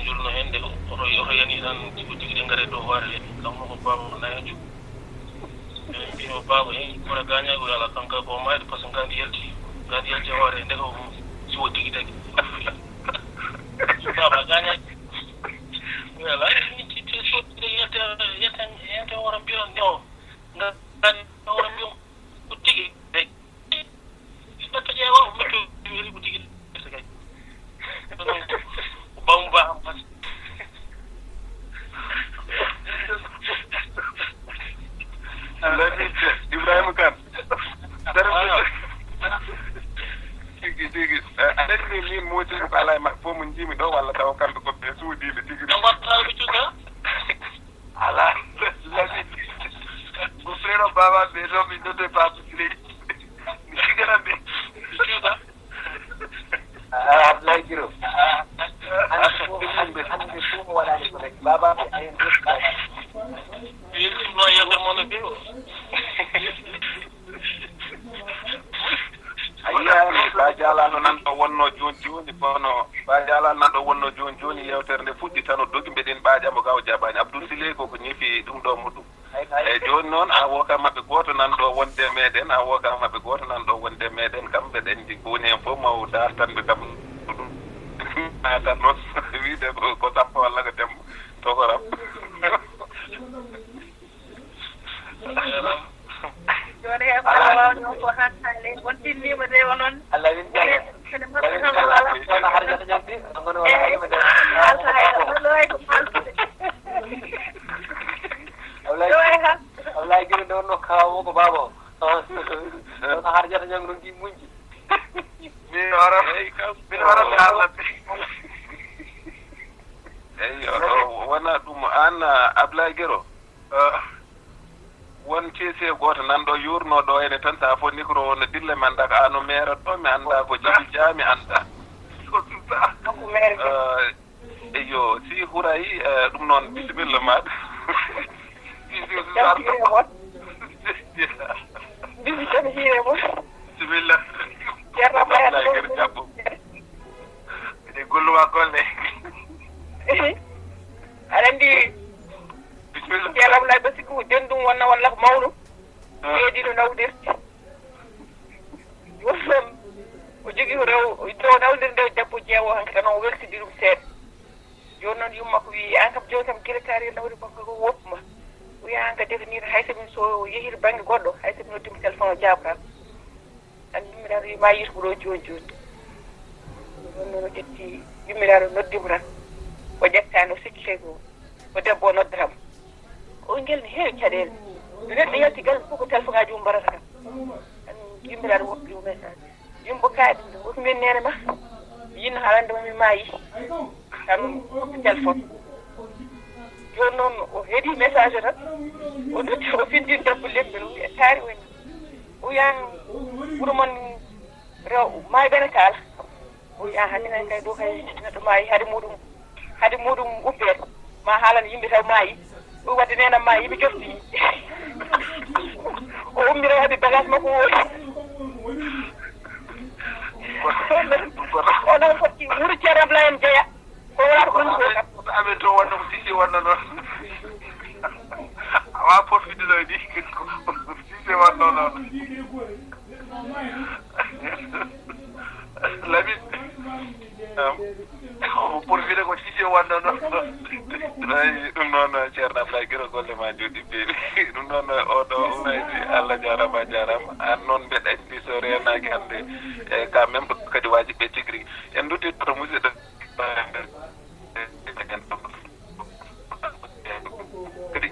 jurno hende o yani tan tigi ngare do hoore kam ko baba na yanju bino baba ko ganya go yala kanka ko mai ko ngandi yalti hoore nde ko so tigi tagi baba ganya yala ti so tigi yata wara biyo no ngan wara biyo tigi de ita ta jawa mutu yiri tigi sekay bomba Ibrahim kan tigi adani ni moti ko ala ma fo mun jimi do wala taw kan ko be suudi be tigi no watta be tuga ala lagi bu freno baba be do mi do de pa putri ni sigara be tuga Abdullah Giro ande ko wala ni ko rek baba ay yiri no yalla mo na biyo ayya ba jala no nan to wonno joni bono ba jala nan do wonno joni yewtere nde fuddi tan o dogi beden baaja mo gaw jabani Abdou Sile ko nyifi dum do mudum e joni non a woka mabbe goto nan do wonde meden a woka mabbe goto nan do wonde meden kambe den di woni en fo maw dar tan be kam na tan no wiide ko tappo walla ko dem to ko rap jode e fala no ko hattale wontinni mo de wonon Allah min jaga ana harjata jamdi ngono wala ma de Allah Giro do no kawo ko babo ana harjata jang ngi munji min wara Allah wana dum ana Abdullah Giro won cese goto nan do yurno do ene tan sa fo micro on dille man daga ano mera to mi anda ko jibi jami anda eyo si huray dum non bismillah ma bismillah de golwa golle arandi bismillah yaram lay basiku dendum wonna walla ko mawdu eedi no nawdirti wonam o jogi rew do nawdir ndew debbo jeewo hanke tan o weltidi dum seed joni noon yumma ko wi an kam jewtam kiretari nawri makko ko wopma wi an ka definir hayso min so yehir bangi goddo hayso min noddima téléphone o jabra tan yummiraɗo wi ma yirɓuɗo joni ɗum noon o ƴetti yummiraɗo noddimo tan o ƴettani o sikkite ko debbo o noddata mo o ngel ne heewi caɗeele neɗɗo yalti gal fof ko téléphone ngaji mum mbarata kam yummiraɗo woppimo message yumbo kaaɗi woto min nene ma yinno haalande mami maayi tan woppi téléphone joni noon o heeɗi message o tan o notti o findin debbo lembel o wiya taari woni o wiyan wuro mon rew maayi bene kaala o wiya hande kay kay ɗo kay neɗɗo maayi hade muɗum ubbede ma haalana yimɓe taw maayi o wadde nenam ma yiɓe jofti o ummira waɗi bagage makko woodi o noon foti wuro ceerno Ablaye en jeeya ko wala ko ɗum ko kam amen to wonno ko sisi wonno noon awa porfiɗiɗo ni sisi wonno noon lamin porfiɗe ko sisi wonno noon eyi ɗum noon ceerno Ablaye Giro golle ma jooɗi beeɗi ɗum noon oɗo urayji Allah jarama an noon mbeɗa andi so renaki hande e ka même kadi waji ɓe tigui rigui en duttito musidɗo kadi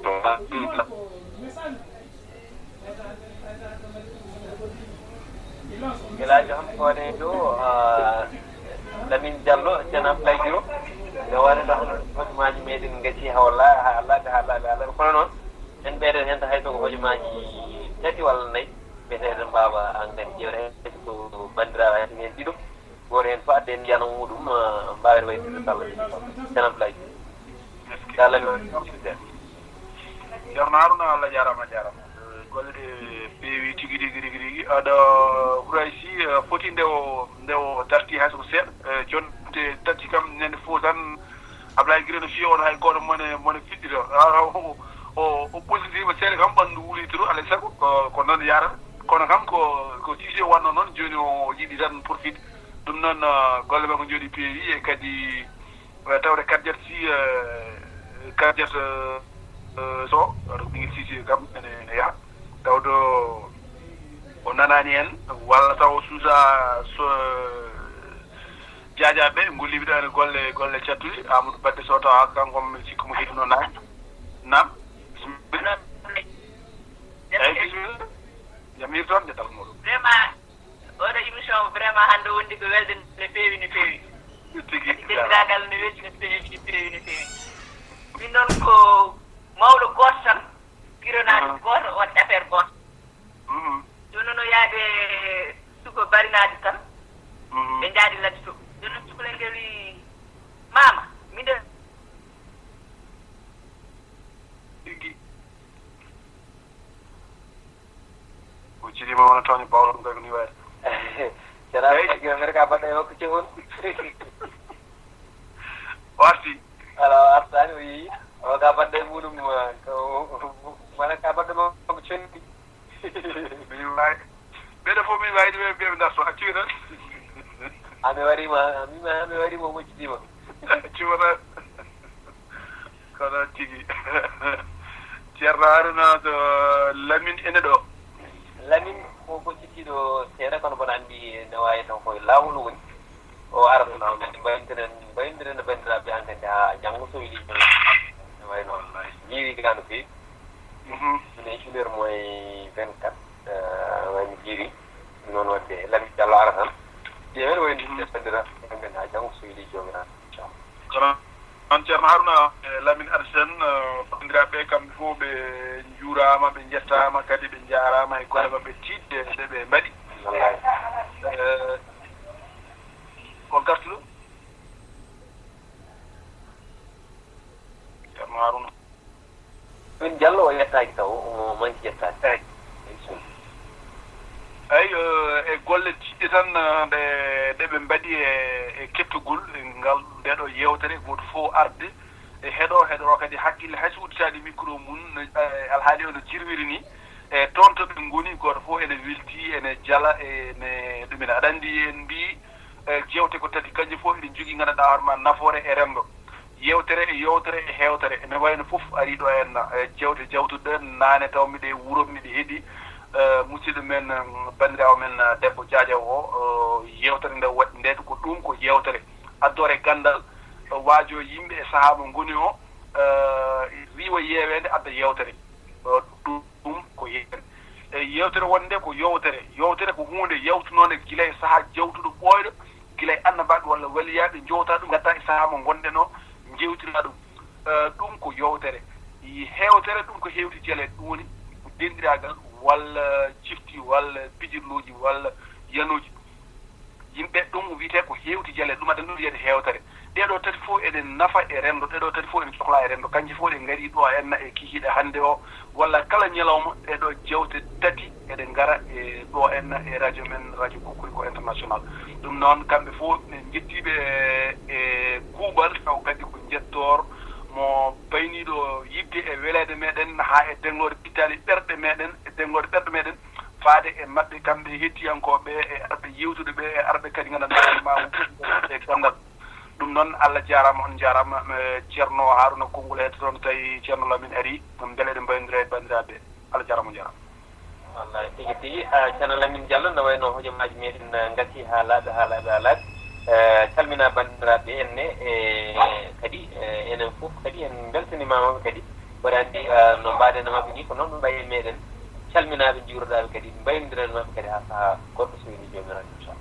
Elajo ham ko ne do Lamin Diallo ceerno Ablaye Giro e wone tax hojumaji meɗen gacci hawla haalade kono noon en ɓeyden hen to hayso ko hojumaji tati walla nayyi ɓeteɗen mbawa engrais ƴewre hen ko bandiraɓe hayso hen ɗiɗo goto hen fo adde en jiyano muɗum mbawen waytide sallah ceerno Ablaye Lamin ceerno Harouna Allah jarama golle ɗe peewi tigui rigui aɗa Houraysi foti nde o darti hayso ko seeɗa jonte tati kam nene fo tan Ablaye Gireno fi on hay goto mone fiddito o positive sele kam bandu wulitiro ala sago ko non yara kono kam ko tije wanno non joni o yidi tan profit dum non golle ba ko jodi peewi e kadi tawre kadjet si kadjet so do ngi sisi kam ene ya tawdo o nanani en walla taw susa so jaajaɓe ngolliɓiɗo golle cattuɗi Amadou Badde so tawa kanko mi sikku mo heɗino naati nam bismillah eyi bismillah jam hirtoon de talmo ɗum vraiment oɗo émission vraiment hannde wondi ko welde no feewi no feewi tigi denndaangal no welti no feewi min noon ko mawɗo gooto tan gironaade gooto on affaire gooto jooni noon o yaade suko barinaade tan ɓe njaadi ladde to jooni noon cukalel ngel wi mama miɗen tigi o ciɗima wona tawni bawɗo ɗum kay ko ni wayde Cara mereka pada yang kecewon. Pasti. Kalau artanya wi, kalau kapan dia bunuh mana kapan dia mau kecewon. Bilai. Beda fo mi wayde be ndar so acci tan. Ame wari mo mo ci ma. Ci wona. Kala tigi. Ceerno Haruna to Lamine ene ɗo. Lamine ko cikkiɗo seeɗa kono mboɗa anndi ne waawi tan koye laawol woni o ara bayindiren no banndiraaɓe an kadi haa janngo so wili ne wayi noon jiiri gaa no feewi mine une heure moins 24 wayno jiiri noon wadde Lamine Diallo ara tan ƴeewen wayno bandira men haa janngo so wili joomiraaɓe inchallah on Ceerno Haruna Lamine Arsen bandiraɓe kamɓe fof ɓe juurama ɓe jettama kadi ɓe jarama e golle mabɓe tidde nde ɓe mbaɗi ko gartuɗo Ceerno Haruna min Diallo o yettaki taw omo manki yettade eyi e golle tiɗɗe tan ɗe ɓe mbaɗi e kettugol ngal ndeɗo yewtere goto fof arde e heɗoro kadi hakkille hay so udditade micro mum alhaali ono jirwiri ni e toon to ɓe ngoni goto fof ene welti ene jala ene ɗumen aɗa anndi en mbi jewte ko tati kanƴe fof eɗen jogui ganduɗa hoorema nafoore e rendo yewtere e yewtere e hewtere ene wayno fof ari ɗo en jewte jawtuɗen naane taw miɗe wuuro miɗe heeɗi musidɗo men bandirawo men debbo Diadiaw o yewtere nde waɗi ndeto ko ɗum ko yewtere addore gandal waajo yimɓe e saaha mo ngoni o riiwa yeewede adda yewtere ɗum ko yewtere e yewtere wonde ko yewtere ko hunde yawtunode gila e saaha jawtuɗo ɓooyɗo gila e annabaɓe walla waliyaɓe jowta ɗum gadda e saaha mo gonɗen o jewtira ɗum ɗum ko yewtere hewtere ɗum ko hewti jele ɗum woni denɗiragal walla cifti walla pijirluji walla yanuji yimɓe ɗum wiyete ko hewti jele ɗum aɗa wiyete hewtere ɗeɗo tati fof eɗen nafa e rendo ɗeɗo tati fof eɗen cohla e rendo kanƴe fof ɗe ngari ɗo enna e kikiɗe hannde o walla kala ñalawma ɗeɗo jewte tati eɗen ngara e ɗo enna e radio men radio Kokuriko international ɗum noon kamɓe fof ɓe jettiɓe e kuuɓal taw kadi ko jettor mo bayniɗo yidde e welede meɗen ha e denglode pittali ɓerɗe meɗen e denglode ɓerɗe meɗen faade e maɓɓe kamɓe hettiyankoɓe e arɓe yewtude ɓe e arɓe kadi gandanɗa ma e gandal ɗum noon Allah jarama on jarama Ceerno Haruna konngol hedde toon tawi Ceerno Lamine ari beele eɗen mbaynodira e bandiraɓe Allah jarama on jarama wallahi tigi Ceerno Lamine Diallo no wayno hojomaji meɗen gasi ha laaɓe calmina bandiraɓe enne kadi enen fof kadi en beltanimamaɓe kadi mbaɗa anndi no mbaɗeno maɓɓe ni ko noon ɗum ɓaye meɗen calminaɓe juuroɗaɓe kadi mbaynodiren maɓɓe kadi ha saaha goɗɗo so wini jomiraɗo inchallah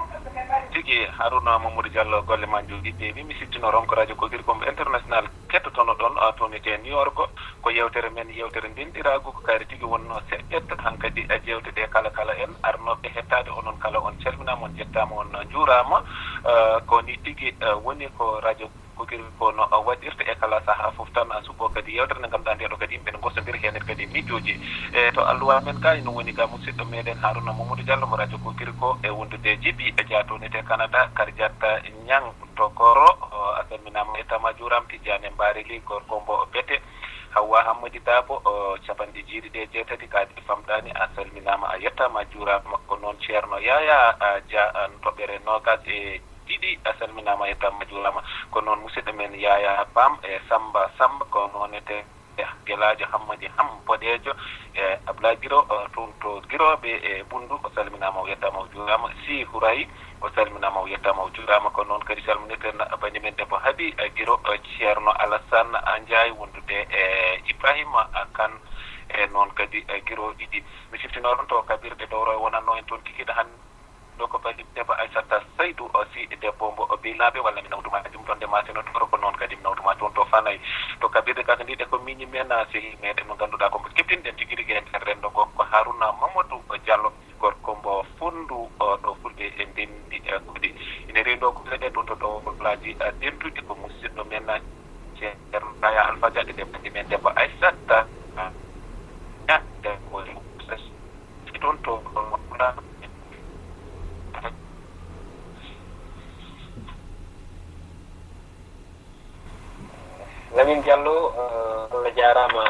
tigi Haruna Mamadou Diallo golle ma jooɗi ɓeewi mi siftino ronko radio Kokuriko international kettotono ɗon toon ete New York ko yewtere men yewtere ndenɗirago ko kaari tigi wonno seƴƴet han kadi jewte ɗe kala en arnoɓe hettade onon kala on calminama on jettama on juurama ko ni tigi woni ko radio ko kiri ko no wadirte e kala saha fof tan subo kadi yewtere ngam dan dedo kadi ben gossondir hen kadi mijoji to alluwa men kay no woni ga musiddo meden Haruna Mamadou Diallo mo radio ko kiri ko e wondude jibi e jaato nete Canada kadi jatta nyang tokoro asaminama etama juram tijane mbari li gorko mbo bete Hawa Hamadi Dabo capandi jiidi de jetati kadi famdani a salminama a yettama juurama ko noon ceerno yaya dia toɓɓere nogas e ɗiɗi a salminama a yettama juurama ko noon musidɗo men yaya bam e samba ko noonete gelajo Hammadi Ham boɗejo e Abla Giro toon to Giroɓe e Bundu o salminama o yettama o juurama si Hurayi o salminama o yettama o juurama ko noon kadi salminirten bani men debbo Habi Giro ceerno Alassane Ndiaye wondude e Ibrahima Kane e noon kadi Giro ɗiɗi mi siftino ɗon to kabirɗe dowro wonanno en toon kikiɗa han ɗo ko bani debbo Aissata Saydou si debbo mbo bilaɓe walla mi nawduma ɗum ɗon ndemateno toro ko noon kadi mi nawduma toon to Fanayi to kabirɗe kaka ndiɗe ko miñi men sehi meɗen mo ganduɗa ko keptinɗen tigui rigui en renndo go ko Haruna Mamadou Diallo gorko mbo Fundu ɗo fulɓe e ndendi kuɗi ine rendo ko leɗe toon to ɗowlaji dentuɗi ko musidɗo men ceerno Daya Alpha Diaɗe ɗe bandi men debbo Aissata debbo toon to Lamin Diallo Allah jarama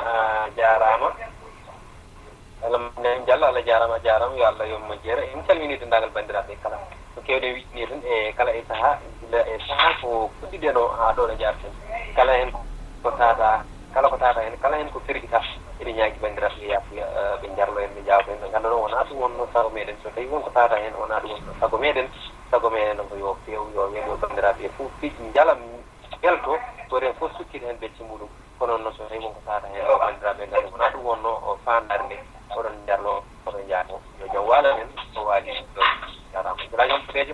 Lamin Diallo Allah jarama yo Allah yo majjere en calmini dendagal bandiraɓe kala ko kewde wiɗni tan e kala e saha ko fuɗɗideno ha ɗo no jarten kala hen ko tata hen kala hen ko firgita eɗen ñaagui bandiraɓe yafuya ɓe jarlo en ɓe jawto en ɓe ganda ɗon wona ɗum wonno sago meɗen so tawi wonko tata hen wona ɗum wonno sago meɗen ko yo few yo weɗo bandiraɓe fof fiɗi jalam belto toren fof sukkiri hen becci muɗum kono noon so tawi wonko tata hen o bandiraɓe ganda wona ɗum wonno o fandarde oɗon jarlo oɗon jaato yo jom waala men o waali ɗon jarama jula jom peejo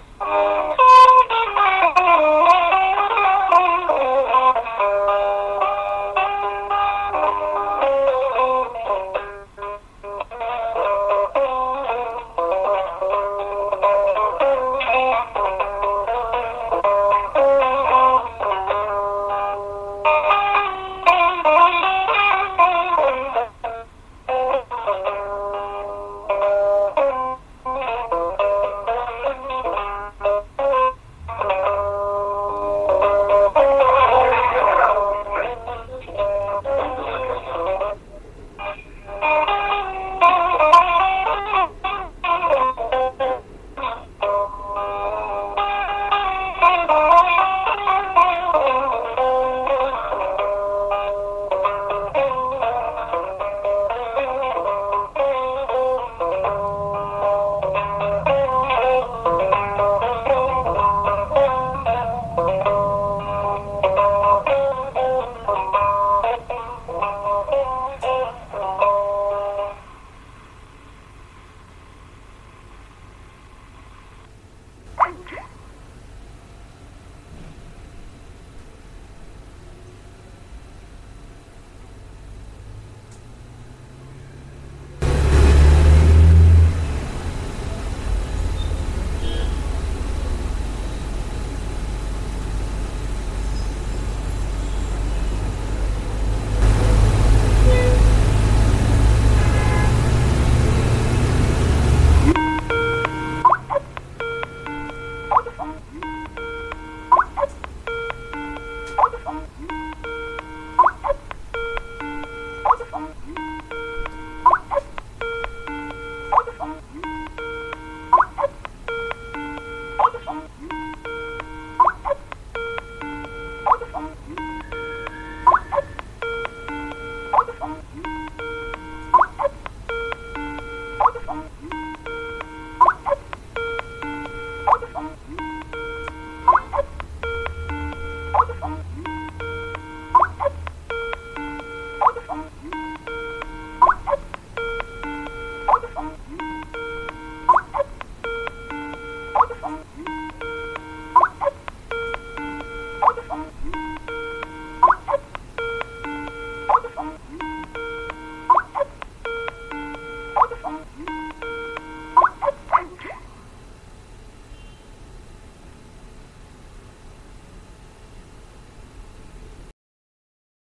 What the fuck?